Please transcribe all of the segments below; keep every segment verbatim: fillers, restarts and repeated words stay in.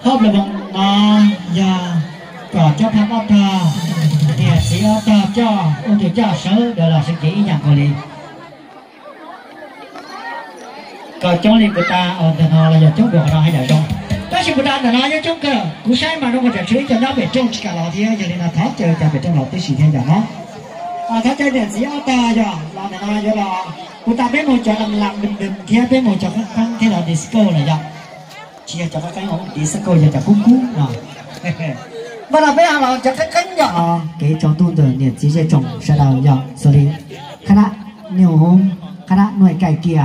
hôm là bọn nó giờ có cho thăm ốc thờ thì chỉ ốc thờ cho ốc thờ cho sớ đó là sự chỉ nhận của liền còn trong liền của ta ở thờ nó là giờ chống được nó hay là trong đó là của ta là nó nhớ chống cơ cú sai mà nó có thể xử cho nó về trong cả lò thì giờ nên là thoát chơi cho về trong lò tới xì thêm giờ nó à thoát chơi để chỉ ốc thờ giờ là nó giờ là của ta biết một chỗ làm làm bình bình kia biết một chỗ khác thế là disco này giờ chia cho cái ống disco giờ cho cú cú rồi và là bây giờ là cho cái cánh nhỏ cái cho tôi từ nhiệt chỉ sẽ trồng sẽ đào nhỏ xử lý khá đã nhiều hôm khá đã nuôi cày kia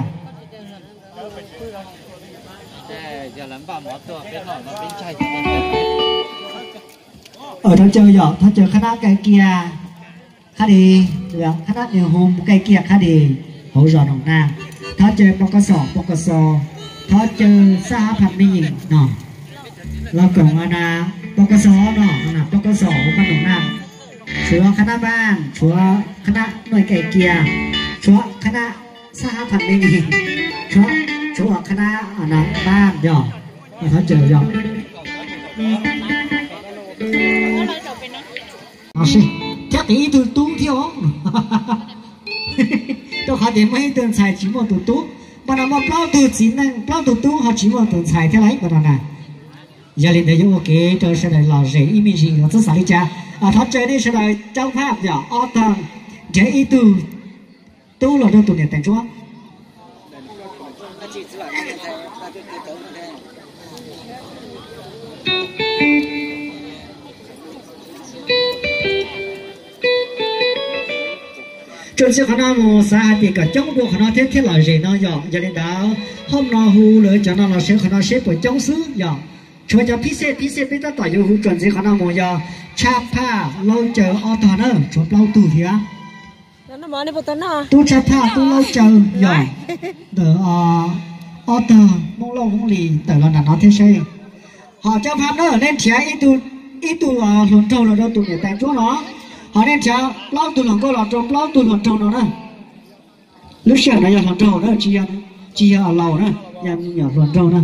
ở đó chơi nhỏ tháo chơi khá đã cày kia khá đi được khá đã nhiều hôm cày kia khá đi hỗ trợ đồng nam tháo chơi bọc cá sò bọc cá sò tháo chơi xa phần mi nọเรากล่องอาณาปกสเนาะอาณาปกสขนมน้ำชัวคณะบ้านชัวคณะหน่วยไก่เกียร์ชัวคณะสหพันธ์ไม่มีชัวชัวคณะอาณาบ้านย่อเขาเจอย่อเอาสิแค่ตีตัวตุ้งเที่ยวตัวเขาเดี๋ยวไม่ให้เตือนใส่จีบตัวตุ้งมันเอามาเปล่าตัวจีนั่งเปล่าตัวตุ้งเขาจีบตัวใส่เท่าไรก็ได้นะgiờ liền thấy ok tôi sẽ lại là dễ image nó rất sáng cha à thắt chơi đi sẽ lại trong pháp giờ autumn dễ ý tu tu là đâu tụi này thành chúa trong sự khả năng một xã thì cả trong bộ khả năng thiết thiết là gì nó giờ giờ đến đó hôm nào hù lỡ cho nó là sẽ khả năng xếp của trong xứ giờช่วยจะพิเศษพิเศษไปตั้งต่ออยู่หุ่นจนสิขนาดโมยาชาผ้าเราเจอออตเนอร์ช่วยเราตู้เถียตู้ชาผ้าตู้เราเจอหย่อเดออออตมองเรามองลีแต่เราหนาหนาเท่ใช่họ choผ้าเนอร์เล่นเถียอีตู้อีตู้หลุนโจเราเราตู้เนี่ยแต่งชั่วเนาะhọเล่นเถียเราตู้หลุนก็เราจมเราตู้หลุนโจเนาะลูกเสือเนี่ยอย่าหลุนโจเนาะจีนจีนเราเนาะอย่าอย่าหลุนโจเนาะ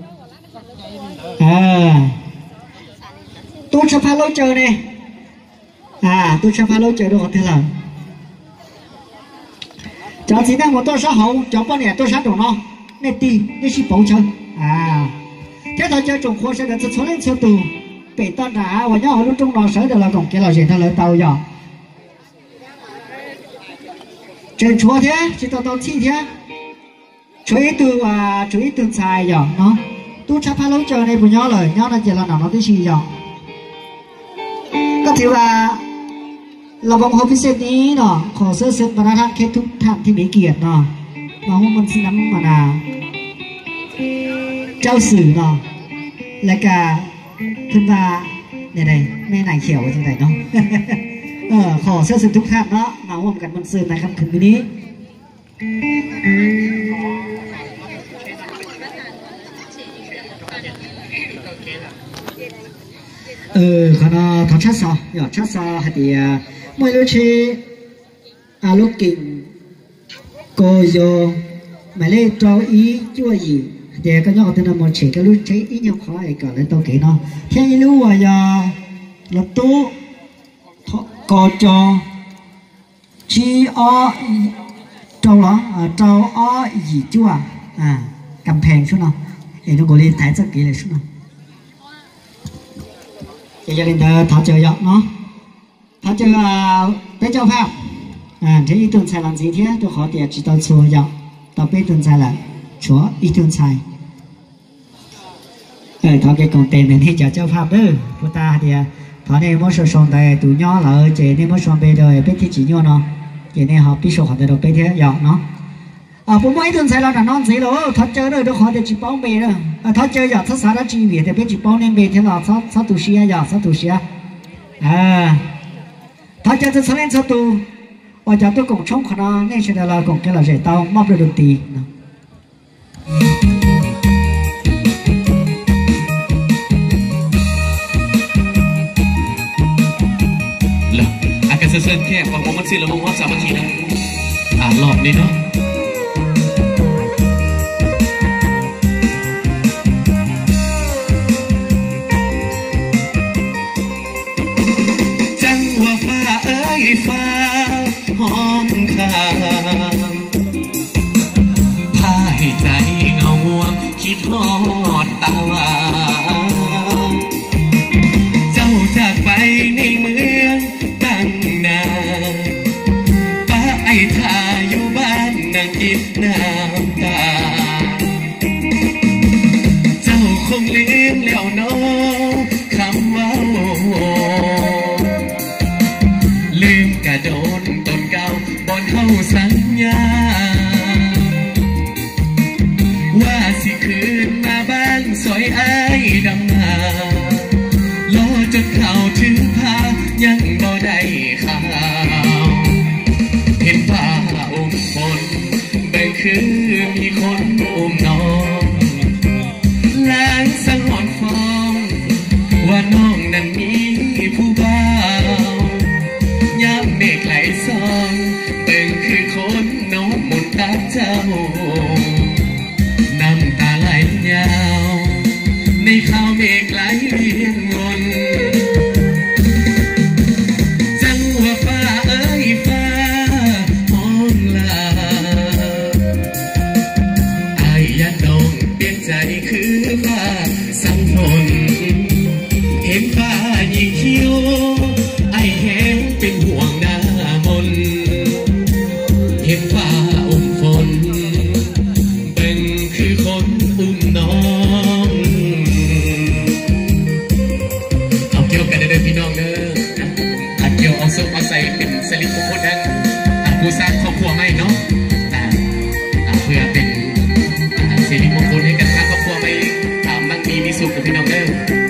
à tôi cho pha lâu chờ này à tôi cho pha lâu chờ được thế nào cho chỉ đang một tôi sao hậu cho bao nhiêu tôi sao đủ nó nên đi nên chỉ bảo chân à thế thôi cho trồng khoa sẽ được số lên số tù bị tan đã và nhau lúc trong đó sở được là còn cái là gì thay lời tàu giờ trên chúa thế chỉ tao tao chi thế chú ý từ và chú ý từ xài giờ nó tôi chấp hai lối chờ này của nhau lời nhau là chỉ là nào nó tới gì rồi có thể là là vòng hộp phía ní nọ khổ sơ sơ và đã kết thúc thảm thì mấy kiệt nọ mà hôm mình xin nắm mà là trao sử nọ là cả thân và này này mẹ này khẻo ở trên này nó ờ khổ sơ sơ thúc thảm đó mà hôm gần mình sơn này không thử cái ní ừ còn nó thằng chát sao nhỏ chát sao thì mỗi lúc chi à lúc kinh cô vô mà lấy cho ý chua gì thì cái nhỏ tên là một chỉ cái lúc chế ý nhau khó ấy cả lên tao kể nó theo như lúc mà giờ là tú có cho chi o trâu đó trâu o gì chua à cầm phèn xuống nào thì nó gọi lên thái rất kỹ lại xuống nào gia đình tháo chơi giọng nó tháo chơi bé châu pháp à thế ý tưởng sai làm gì thế tôi khó tiền chỉ tao xua giọng tao bé tưởng sai là chúa ý tưởng sai ờ tháo cái công tiền này thì trả châu pháp đó của ta thì tháo này mỗi số son đây tụi nhỏ là ở chế nên mỗi son bé đời bé thì chỉ nhỏ nó chế nên họ biết số họ được bé thế giọng nó à bố mấy tưởng sai là non gì đó tháo chơi rồi tôi khó tiền chỉ bao bé rồi tháo chơi giờ tháo sao đã chi việc thì bé chỉ bao nên bé thế là sao sao tụ xia giờ sao tụ xia à tháo chơi tôi sao nên sao tụ và giờ tôi cũng chống khả năng nên sẽ là cũng cái là dễ tao móc được được tí là à cái sơ sơ kia còn có mất xin là mong muốn sao mất chi đâu à lọt đi đó ลืมแล้วน้องคำว่าลืมกระโดนต้นเก่าบอนเข้าสัญญาว่าสิคืนมาบ้านสวยไอ้ดำนาโลจนเข้าถึงพายังบ่ได้ข่าวเห็นผ้าอุ้มฝนเบ่งคือมีคนอุ้มน้องล้างสังหรณ์ฟองว่าน้องนั้นมีผู้บ่าวยามเมฆไหลซองเบ่งคือคนน้องหมุนตาเจ้าน้ำตาไหลยาวในข่าวเมฆไหลเรียงวนจังว่าฟ้าเอ้ยฟ้าห้องลาอายยันดงเปลี่ยนใจคือฟ้าสังฝนเห็นฟ้ายิ่งคิ้วไอ้แห้งเป็นห่วงหน้ามนเห็นฟ้าอุ้มฝนเป็นคือคนอุ้มน้องเอาเกี่ยวกันเด้อพี่น้องเด้ออันเกี่ยวเอาซุปเอาใส่เป็นสลิปของคนนั้นผู้สร้างครอบครัวไม่เนาะเพื่อเป็นสิริมงคลให้กันทั้งครอบครัวไม่มั่งมีมีสุขกับพี่น้องเด้อ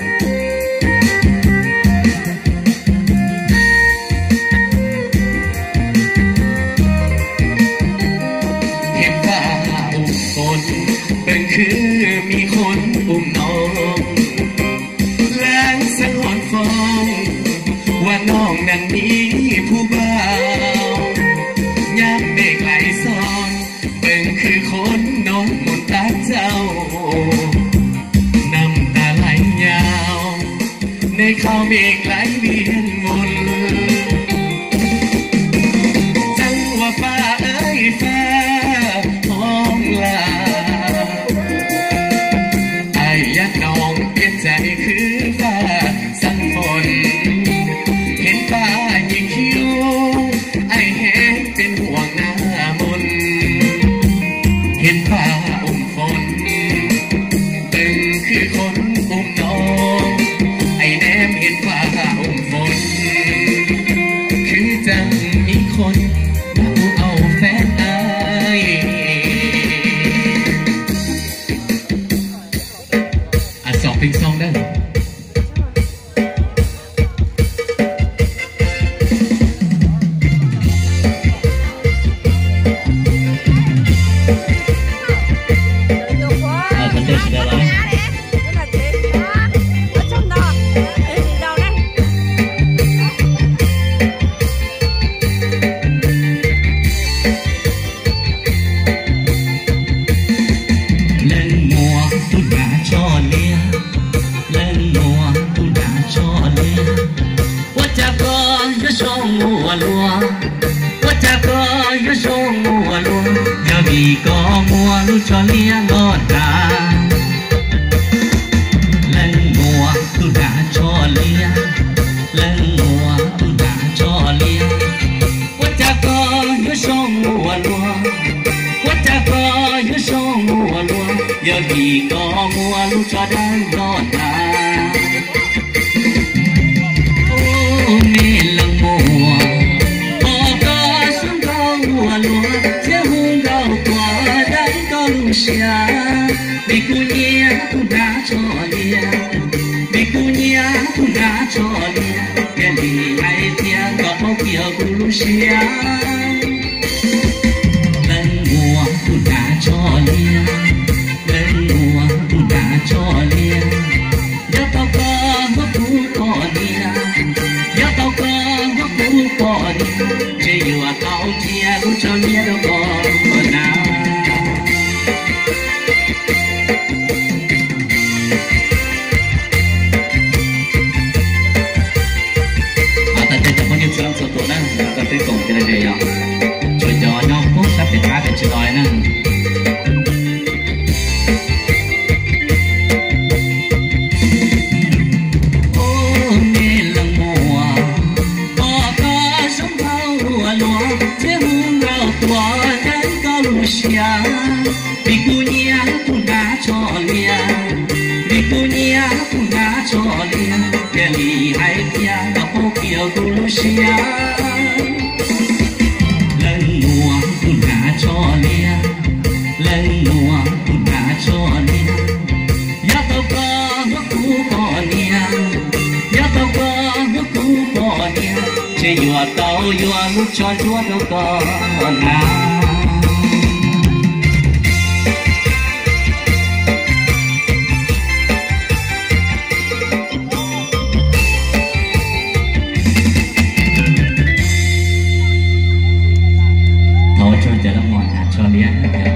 เป็นคือมีคนอุ้มน้องล้างสังหรณ์ฟองว่าน้องนั้นมีผู้บ่าวยามเมฆไหลซองเป็นคือคนน้องหมุนตาเจ้าน้ำตาไหลยาวในข่าวเมฆไหลเวียนวนจังว่าฟ้าเอ้ยฟ้าห้องลาน้องเปลี่ยนใจคือฟ้าสังฝนเห็นฟ้ายิ่งคิ้วไอ้แห้งเป็นห่วงหน้ามนเห็นฟ้าอุ้มฝนเป็นคือคนอุ้มน้องไอ้แนมเห็นฟ้าอุ้มฝนคือจังมีคนเอาเอาแฟนอายสองเพลงซองได้cho lia ngọt đà lần mùa tôi đã cho lia lần mùa tôi đã cho lia quất cha có nhớ sông mùa lúa quất cha có nhớ sông mùa lúa giờ vì có mùa lúa cho đang ngọt đà ô mê lần mùa có có xuống có mùa lúa sẽ hung đau quả xia vì cô nhia cô đã cho lia vì cô nhia cô đã cho lia cái gì hay tiếng có bao kia cô lu xia lần mùa cô đã cho lia lần mùa cô đã cho lia nhớ tao có mất cô có lia nhớ tao có mất cô có lia chỉ dù tao chia cô cho lia đâu có nào Hãy subscribe cho kênh Ghiền Mì Gõ để không bỏ lỡ những video hấp dẫn ผู้หาชอเลียเดี๋ยวลีให้ยากับพวกเกี่ยวตัวเชียเล่นหัวผู้หาชอเลียเล่นหัวผู้หาชอเลียยาตะกอหัวกูก่อนเนี่ยยาตะกอหัวกูก่อนเนี่ยจะอยู่เต้าอยู่ลูกชอนชัวตะกอนนะช่วยจะละมอนชอเลี้ยง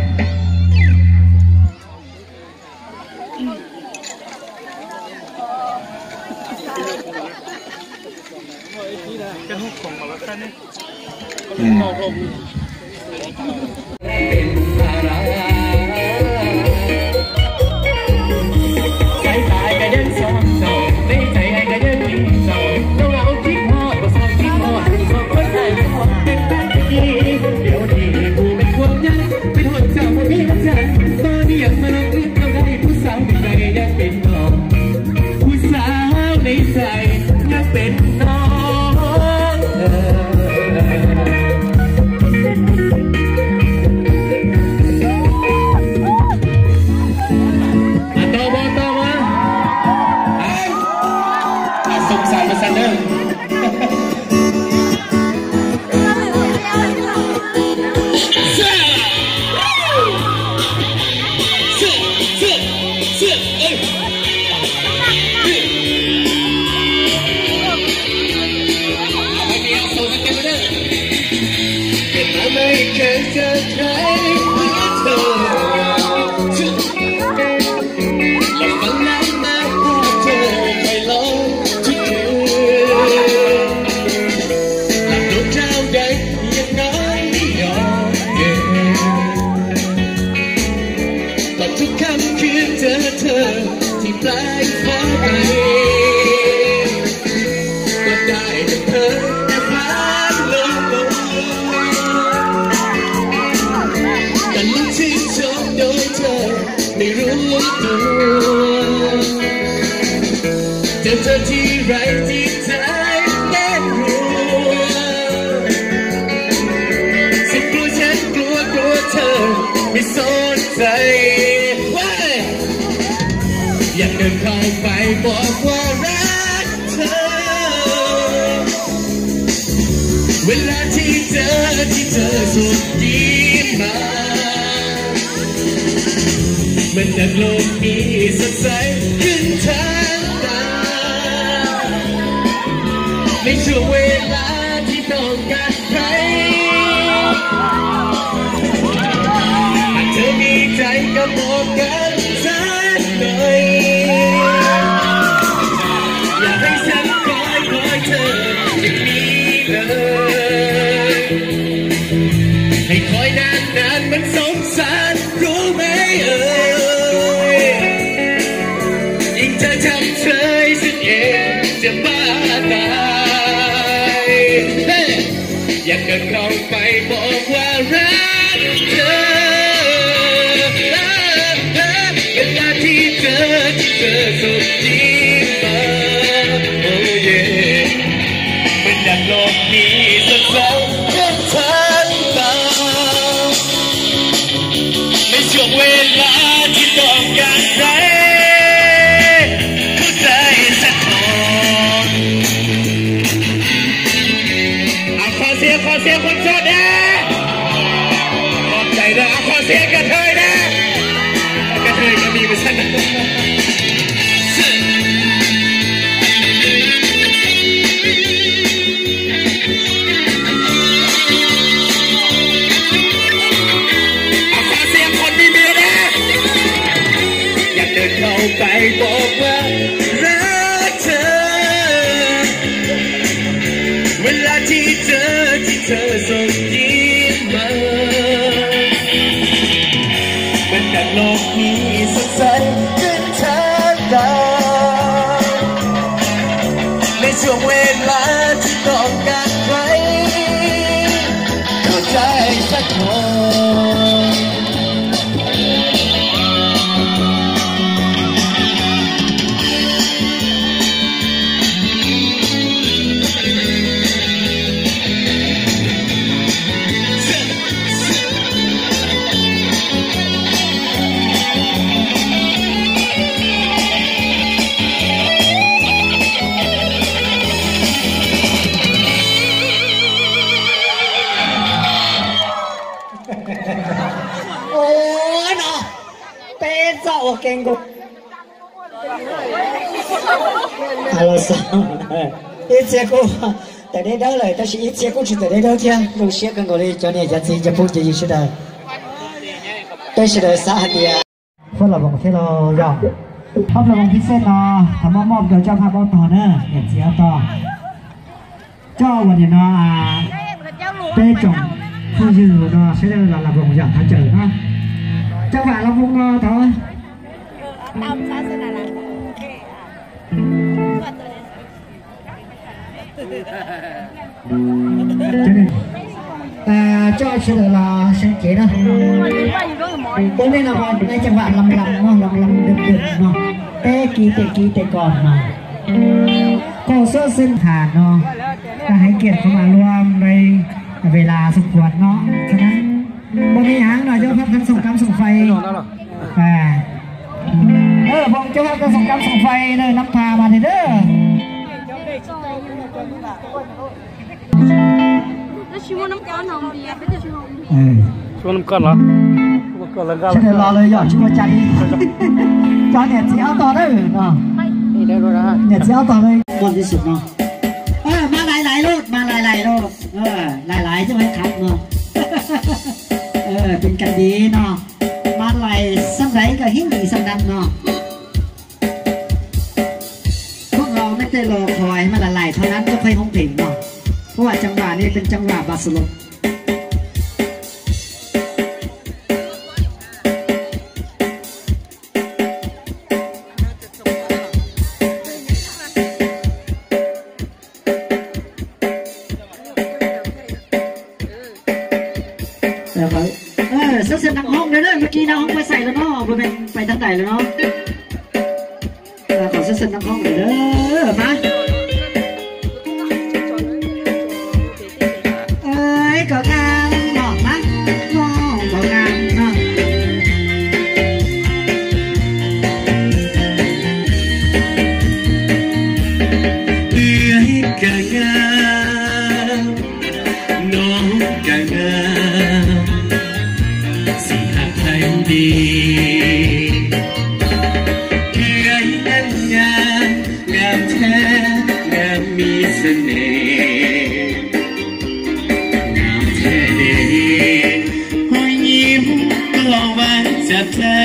ใจตายก็ยังซ้อนโซ่ในใจให้ก็ยังกินโซ่ต้องเอาคิดหอดก็สอบคิดหอดสอบคนไหนก็สอบเป็นแบบนี้เดี๋ยวนี้กูเป็นคนยังเป็นหัวเจ้ามาพี่มาจันตอนนี้ยังมาลองเล่นกับได้ผู้สาวในใจยังเป็นน้องผู้สาวในใจยังเป็นน้องต่อมาต่อมาส่งสารมาสันเดอร์ไม่เคยเจอใครเหมือนเธอและฟังแล้วมาพบเธอไปลองทุกคืนหลับดวงเจ้าใดยังน้อยไม่ยอมเย็นตอนทุกค่ำคืนเจอเธอที่ปลายฟ้าไกลก็ได้แต่เธอแต่ฟ้าลงลงที่ชอบโดยเธอไม่รู้ตัวเจอเธอที่ไรที่ใจแน่รู้ฉันกลัวฉันกลัวกลัวเธอไม่สนใจอยากเดินเข้าไปบอกว่ารักเธอเวลาที่เจอที่เธอสุดยิ้มมาเหมือนดังโลกมีสดใสขึ้นทางตาในช่วงเวลาที่ต้องการใครหากเธอมีใจก็บอกกันสักหน่อยอยากให้ฉันคอยคอยเธออย่างนี้เลยให้คอยนานนานมันสงสารรู้ไหมเอ่ยยิ่งเธอทำเฉยฉันเองจะบ้าตายอยากเดินเข้าไปบอกว่ารักเธอเวลาที่เจอที่เจอสุดที่มาโอ้เย่เป็นดังโลกนี้สักสองข้างทางตาในช่วงเวลาที่ต้องการใครเข้าใจสักคนเอาขอเสียงขอเสียงคนโสดนะกงกุฮัลโหลสาวอีเจกูแต่ได้เด้อเลยแต่是一结果是在那天路线跟我的教练家自己不介意是的但是的啥的พวกเราบอกที่เราอยากพบเราบอกพิเศษเนาะทำมอบเดี๋ยวเจ้าภาพต่อเนอะเดี๋ยวเสียต่อเจ้าวันนี้เนาะเต้จงผู้ยืนเนาะใช้ได้เราเราบอกอยากหาเจอเนาะเจ้าบ่าวเราพงเนาะเถอะตามศาสนาละแต่เจ้าเชื่อเราเชื่อเก๋เนาะตรงนี้เราในจังหวะลำลำเนาะลำลำดึกดึกเนาะเตะกีเตะกีเตะก่อนเนาะก็เสื้อเส้นขาดเนาะก็ให้เกียรติเข้ามาร่วมในเวลาสมควรเนาะฉะนั้นบนนี้หางหน่อยเจ้าภาพกันส่งกำส่งไฟอ่าเออพงเจ้าภาพกันส่งกำส่งไฟเลยน้ำพามาเด้อชิมน้ำก้อนน้ำเบียร์เป็นชิมชิมน้ำก้อนเหรอฉันเดี๋ยวรอเลยหยอดชิมจันจานเนี่ยเสียต่อได้เนาะเนี่ยเสียต่อเลยบนที่สุดเนาะเออมาหลายหลายโลดมาหลายหลายโลดเออหลายหลายใช่ไหมครับเนาะเออเป็นกันดีเนาะมาหลายสังไรก็หิ้งดีสังนั้นเนาะพวกเราไม่ได้รอคอยมาหลายๆเท่านั้นก็ค่อยห้องเพลงเนาะเพราะว่าจังหวะนี้เป็นจังหวะบาสโลเออเส้นนักห้องเลยเนอะเมื่อกี้นักห้องไปใส่แล้วเนาะไปเป็นไปทางไหนแล้วเนาะขอเส้นนักห้องเลยเด้อมาเอ้ยก็งามเนาะมาน้องก็งามเนาะเอ้ยก็งามน้องก็งามสิหากใครดีเอ้ยนั้นงามงามแท้งามมีเสน่ห์งามแท้เด้หัวยิ้มหล่อหวานจับใจ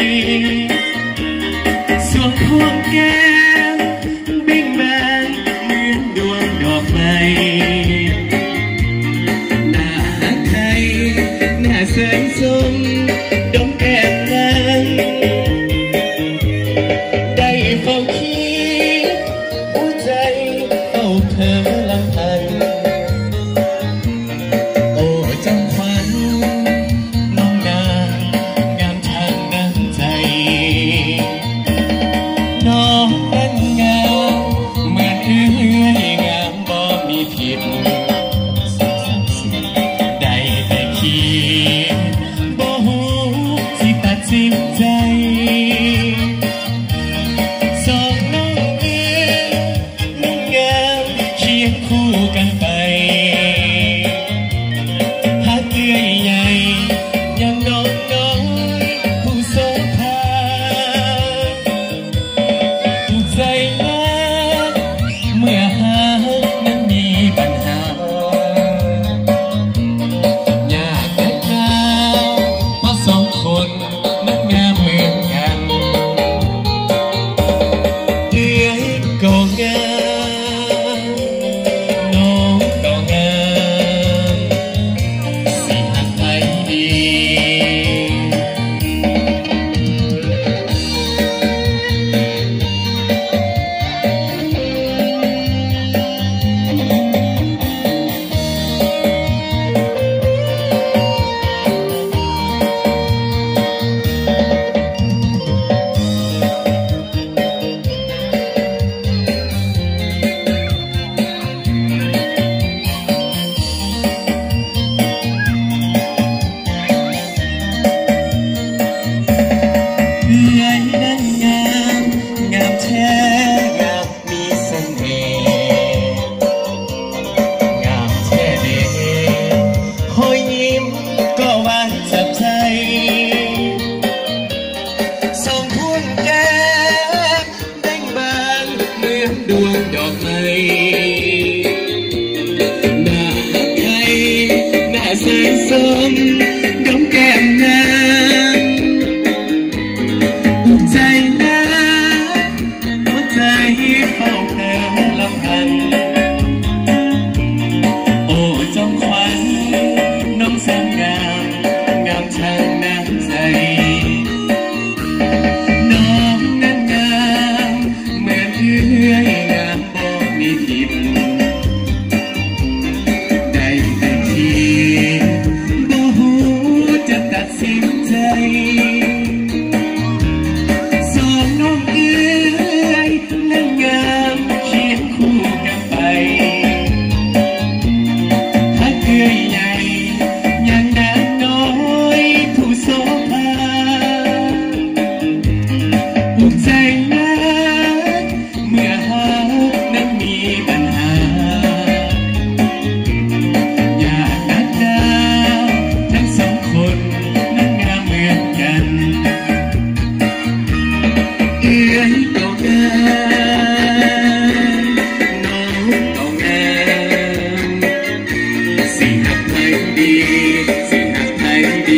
สวมพวงแก้มเบ่งบานเหมือนดวงดอกไม้หน้าไทยหน้าใสสมดมแก้มนั้นได้เฝ้าคิดหัวใจเฝ้าเธอลำพันโอ้จำขวัญน้องงามงามทางน้ำใจน้องนั้นงามเหมือนเอื้อยงามบ่มีผิดได้แต่คิดบ่ฮู้สิตัดสินใจสองน้องเอ๋ยน้องงามเคียงคู่กันไปหากเอื้อยใหญ่ยังน้องน้อยผู้โสภาผู้ใจเหมือนดวงดอกไม้หน้าใครหน้าใสสมดมแก้มนางใจนะหัวใจเฝ้าเพลินลำพันโอ้จงขวัญน้องแสนงามงามช่างน้ำใจน้องนั้นงามเหมือนเอื้อยงามบ่มีทิพย์ได้แต่คิดบ่ฮู้จะตัดสินใจสองน้องเอื้อยนั้นงามเคียงคู่กันไปฮักเอื้อยใหญ่ยังนางน้อยผู้โสภาภูมิใจนักเมื่อหากนั้นมีปัญหาอย่านัดดาวทั้งสองคนนั้นงามเหมือนกันเอื้อยต้องงามน้องต้องงามสิหักไทยดีสิหักไทยดี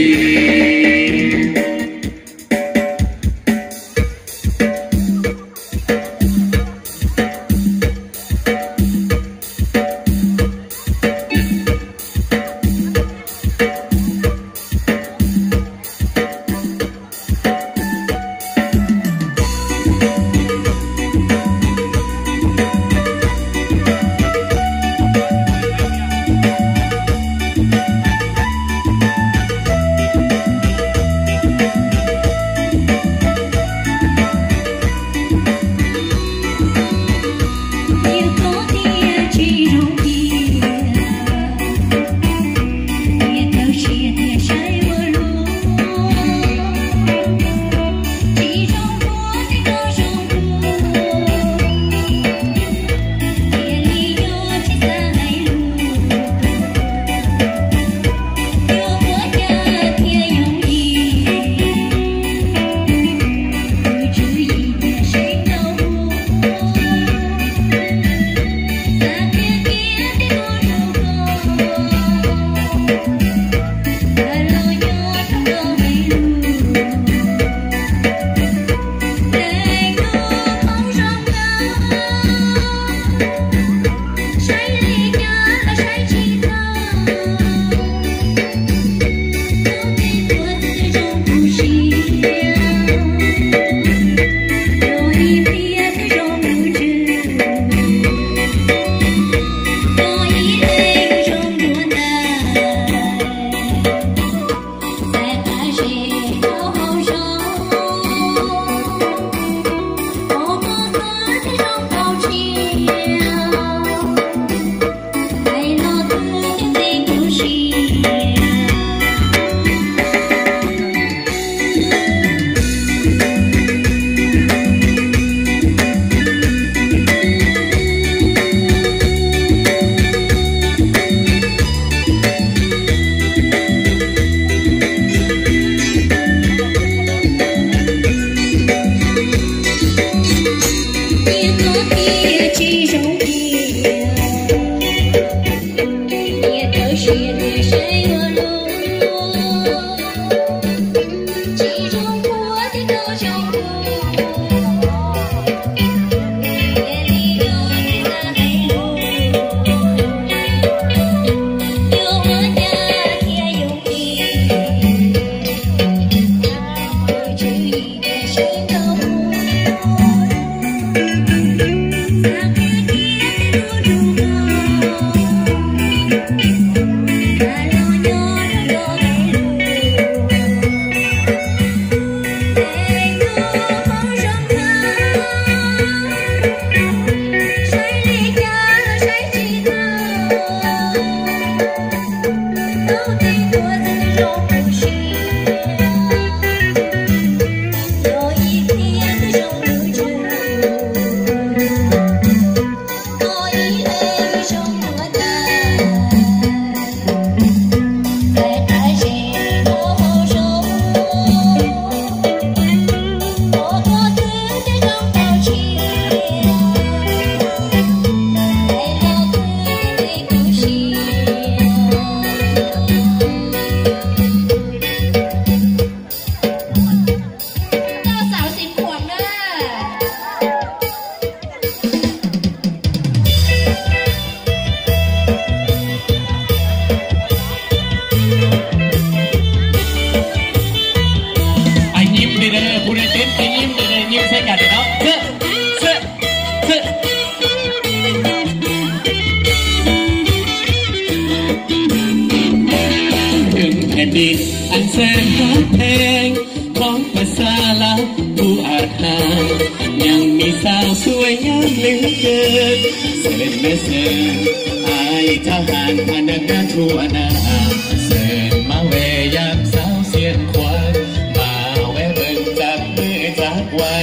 เหลือเกินเสิร์นแม่เสิร์นอายทหารพนักงานทั่วหน้าเสิร์นมาแวะยามสาวเสียนควันมาแวะเบิ่งจากมือจากวัน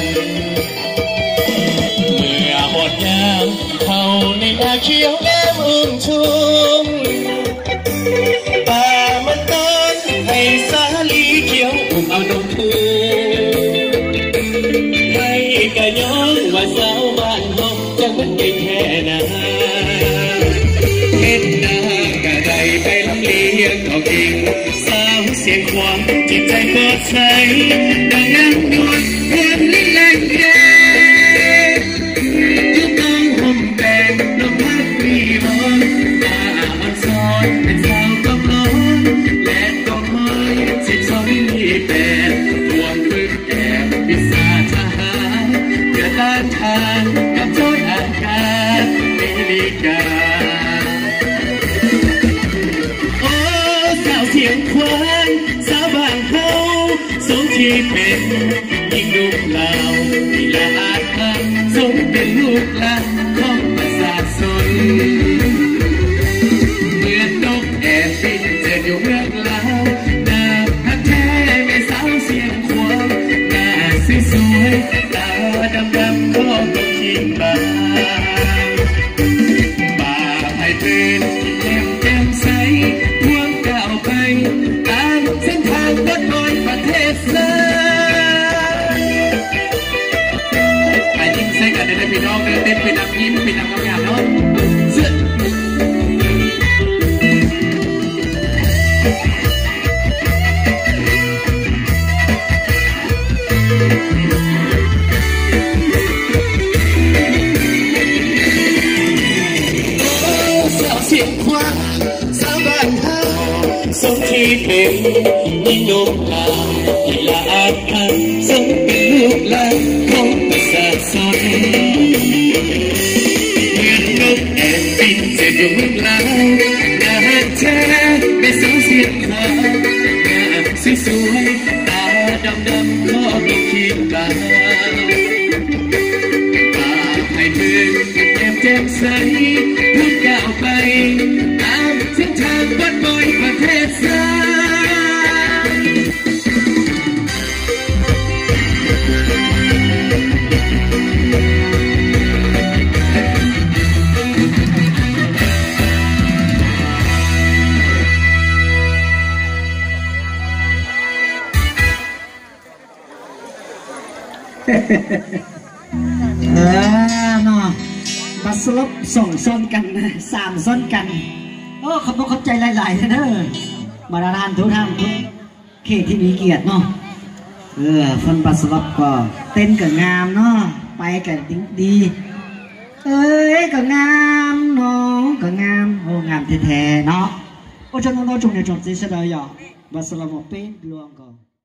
เมื่อหมดยามเขาในนาเขียวแก้มอุ้มชุ่มป่ามันต้นให้สาลีเขียวอุ้มเอานมพูให้กะย้อนว่าสาวบ้านห้องจังมันเก่งแค่ไหนเห็นหน้ากะไดไปลำเลียงเอากิ่งสาวเสียงขวางจิตใจกอดใสดังน้ำนวลเพื่อนลิ้นแรงแก่ทุกต้องห่มแดงลมพัดมีร้อนตาอ่อนซ้อนเป็นสาวกำล้อนและต้องคอยสิบสองยี่แปดรวมฝึกแอบพิศาทหารเพื่อต้านทานกับโจทย์อากาศเมริกาโอ้สาวเสียงควานสาวบางเฮาสมที่เป็นยิ่งดุเหล่าที่ละอาจทำสมเป็นลูกหลานของประชาชนเมื่อนกแอบบินเจออยู่เมืองลาวหน้าพักแท้ไม่สาวเสียงควานหน้าสวยๆตาดำดำก็ต้องคิดบ้างป่าไผ่เป็นแก้มแจ่มใสพวงก้าวไปตามเส้นทางรถลอยประเทศไทยไปยิ้มใส่กันได้พี่น้องเดินเต้นไปนำยิ้มไปนำกำยำเนาะเสียงควาสาวบ้านเฮาสมที่เป็นยิ่งนมลาที่ละอาจทำสมเป็นลูกหลานของประชาชนเหมือนนกแอบบินเจ็บอยู่เมืองลาวหน้าแท้ไม่สาวเสียงควาหน้าสวยๆตาดำดำก็ต้องคิดบ้างตาให้เพื่อนแก้มแจ่มใสพูดก้าวไปตามเส้นทางวัดบอยประเทศไทยเออเนาะบัสลบส่งซ้อนกันสามซ้อนกันโอ้ขอบคุณขอบใจหลายๆเด้อมาทานทุกท่านทุกเขตที่มีเกียรติเนาะเออฟันบัสลบก็เต้นกับงามเนาะไปกับดีเอ้ยกับงามเนาะกับงามโอ้งามแท้ๆเนาะโอ้จนน้องๆจงเนี่ยจงใจเสด็จอย่าบัสลบเป็นรวมก่อน